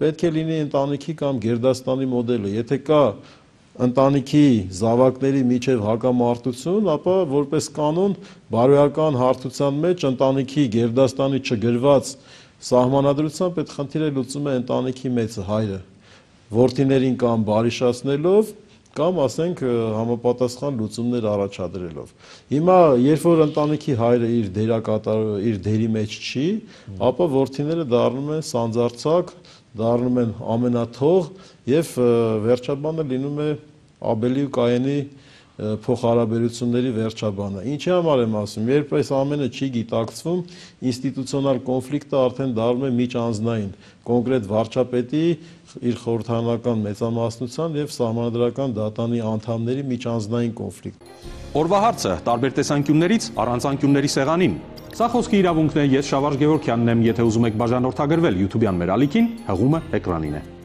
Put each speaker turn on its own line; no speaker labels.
պետք է լինի ընտանիքի կամ գերդաստանի մոդելը։ Եթե կա ընտանիքի զավակների միջև հակամարտություն, ապա որպես կանոն բարոյական հարթության մեջ ընտանիքի գերդաստանի չգրված սահմանադրությամբ այդ խնդիրը լուծում է ընտանիքի մեծը հայրը, որդիներին կամ բարիշացնելով կամ ասենք համապատասխան լուծումներ առաջադրելով։ Հիմա երբ որ ընտանիքի հայրը իր դերի մեջ չի, ապա որդիները դառնում են սանձարձակ, դառնում են ամենաթող եւ վերջաբանը լինում է Աբելի ու Կայենի փոխհարաբերությունների վերջաբանը։ Ինչի համար եմ ասում, երբ այս ամենը չի գիտակցվում, ինստիտուցիոնալ կոնֆլիկտը արդեն դառնում է միջանձնային, կոնկրետ վարչապետի իր խորհրդարանական մեծամասնության եւ սահմանադրական դատանի անդամների միջանձնային կոնֆլիկտ։
Օրվա հարցը տարբեր տեսանկյուններից առանց անկյունների սեղանին։ Սա խոսքի իրավունքն է, ես Շավարժ Գևորգյանն եմ, եթե ուզում եք բաժանորդագրվել YouTube-յան մեր ալիքին, հղումը էկրանին է։